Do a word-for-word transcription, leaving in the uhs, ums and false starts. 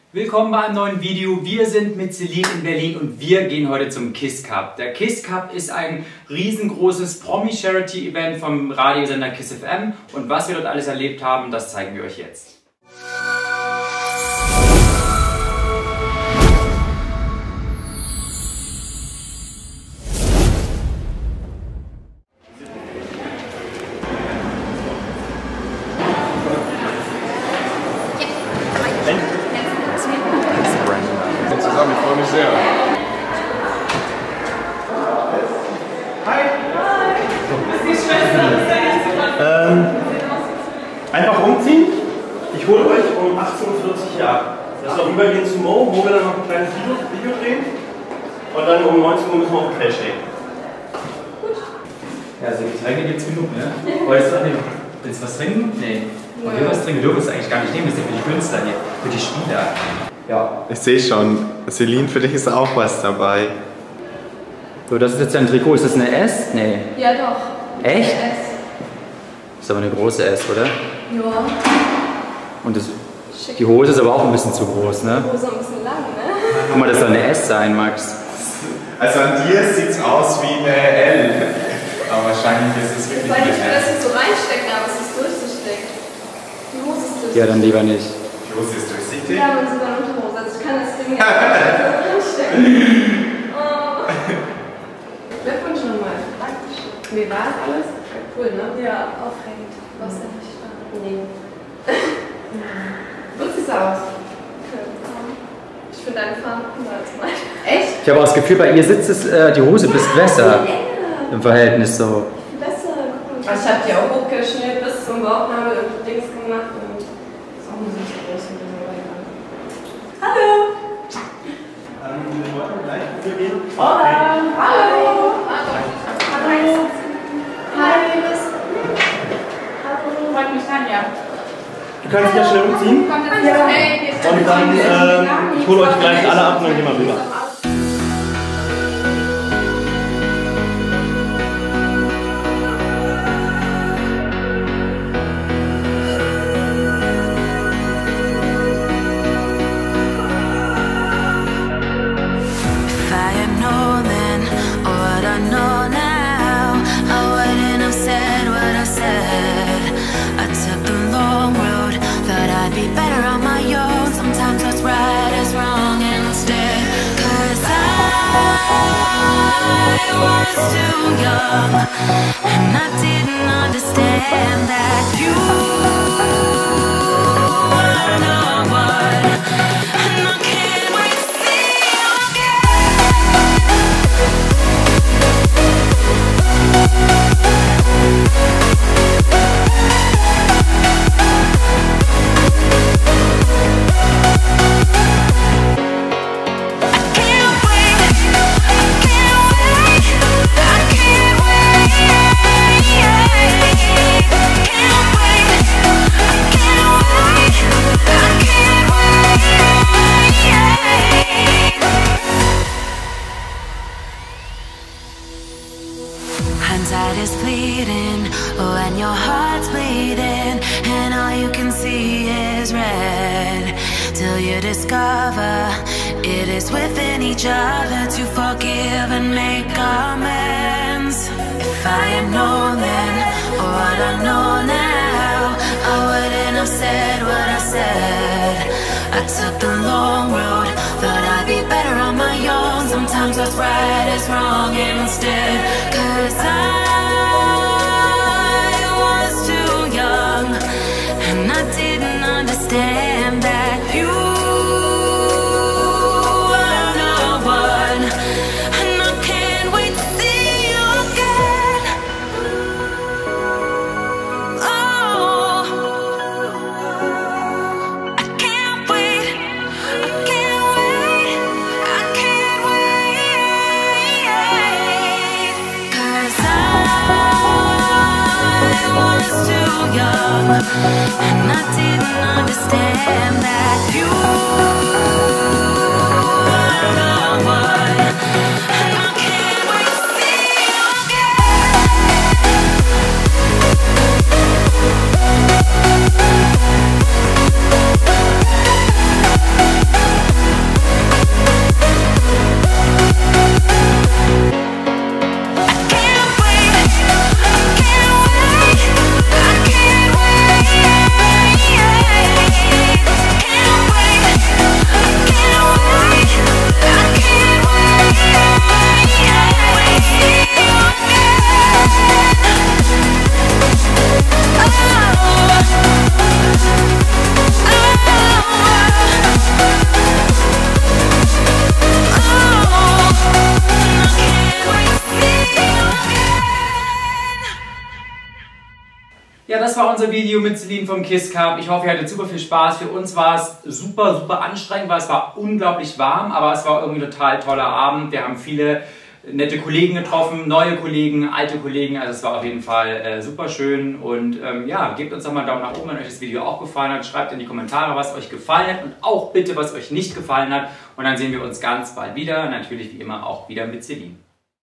Willkommen bei einem neuen Video. Wir sind mit Celine in Berlin und wir gehen heute zum Kiss Cup. Der Kiss Cup ist ein riesengroßes Promi-Charity-Event vom Radiosender Kiss F M und was wir dort alles erlebt haben, das zeigen wir euch jetzt. Zusammen, ich freue mich sehr. Hi! Ist die Schwester, das ist ja nicht so was. Ähm, einfach umziehen. Ich hole euch um achtzehn Uhr vierzig Jahre. Das ist auch übergehend zu Mo, wo wir dann noch ein kleines Video, Video drehen. Und dann um neunzehn Uhr müssen wir auf dem Feld stehen. Gut. Ja, also Getränke gibt es genug, ne? Wolltest du, willst du was trinken? Nee. Und wir was trinken dürfen wir es eigentlich gar nicht nehmen, das ist ja für die Künstler hier, für die Spieler. Ja. Ich sehe schon, Celine, für dich ist auch was dabei. So, das ist jetzt ein Trikot. Ist das eine S? Nee. Ja, doch. Echt? Eine S. Das ist aber eine große S, oder? Ja. Und das, die Hose ist aber auch ein bisschen zu groß, ne? Die Hose ein bisschen lang, ne? Guck mal, das soll eine S sein, Max. Also an dir sieht es aus wie eine L. Aber wahrscheinlich ist es wirklich Weil eine ich will das L. nicht so reinstecken, aber es ist durchsichtig. Die Hose ist durchsichtig. Ja, dann lieber nicht. Die Hose ist durchsichtig? Ja, und sogar eine Unterhose. Also ich kann das Ding ja nicht reinstecken. Oh. Glückwunsch nochmal. Dankeschön. Wie war das alles? Cool, ne? Ja, aufregend. Du warst ja nicht da. Nee. Du siehst aus. Ich finde deine Farbe cooler als meine. Echt? Ich habe auch das Gefühl, bei ihr sitzt es, äh, die Hose ja, bist besser. Enge. Im Verhältnis so. Besser. Ich habe die auch hochgeschnitten bis zum Bauchnabel und Dings gemacht. Und ist auch nicht so groß wie so weiter. Hallo! Dann wollen wir gleich übergehen. Hola! Hallo! Hallo! Hi, Liebes! Hallo! Freut mich, Tanja. Du kannst dich ja schnell umziehen. Kommt jetzt ja. Hey, Und dann, ähm, ich hole euch gleich alle ab und dann gehen wir rüber. I was too young, and I didn't understand that you were the one, and I can't wait to see you hindsight is fleeting when your heart's bleeding and all you can see is red, till you discover it is within each other to forgive and make amends. If I had known then what I know now, I wouldn't have said what I said. I took the long road, thought I'd be better on my own. Sometimes what's right is wrong instead, 'cause I was too young, and I didn't understand that you were the one, and I can't wait to see you again. Oh, I can't wait, I can't wait, I can't wait, 'cause I war unser Video mit Celine vom KISS Cup. Ich hoffe, ihr hattet super viel Spaß. Für uns war es super, super anstrengend, weil es war unglaublich warm, aber es war irgendwie ein total toller Abend. Wir haben viele nette Kollegen getroffen, neue Kollegen, alte Kollegen. Also es war auf jeden Fall äh, super schön. Und ähm, ja, gebt uns doch mal einen Daumen nach oben, wenn euch das Video auch gefallen hat. Schreibt in die Kommentare, was euch gefallen hat und auch bitte, was euch nicht gefallen hat. Und dann sehen wir uns ganz bald wieder. Natürlich wie immer auch wieder mit Celine.